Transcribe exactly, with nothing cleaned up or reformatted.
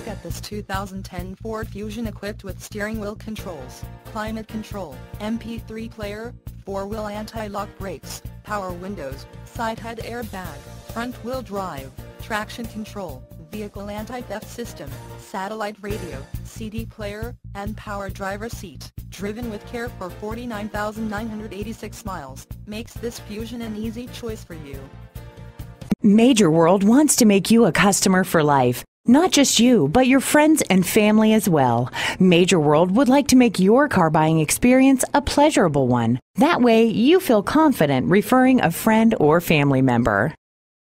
at this two thousand ten Ford Fusion equipped with steering wheel controls, climate control, M P three player, four-wheel anti-lock brakes, power windows, side head airbag, front-wheel drive, traction control, vehicle anti-theft system, satellite radio, C D player, and power driver seat. Driven with care for forty-nine thousand nine hundred eighty-six miles, makes this Fusion an easy choice for you. Major World wants to make you a customer for life. Not just you, but your friends and family as well. Major World would like to make your car buying experience a pleasurable one. That way, you feel confident referring a friend or family member.